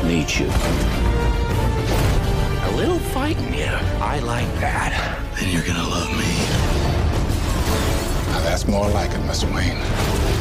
meet you. A little fighting, yeah. I like that. Then you're gonna love me. Now that's more like it, Mr. Wayne.